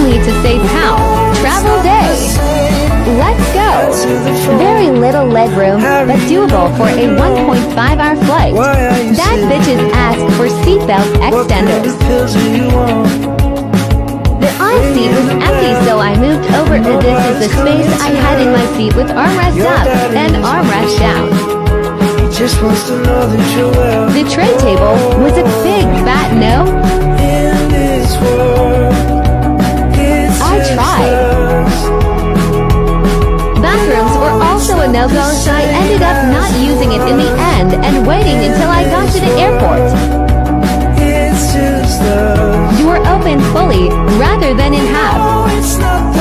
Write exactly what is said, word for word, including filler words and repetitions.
only to save pounds. Travel day. Let's go. Very little legroom, but doable for a one point five hour flight. That bitches ask for seatbelt extenders. The aisle seat was empty, so I moved over. This is the space I had in my seat with armrest up and armrest down. The tray table was a big fat no. I tried. Bathrooms were also a no-go, so I ended up not using it in the end and waiting until I got to the airport. Door open fully rather than in half.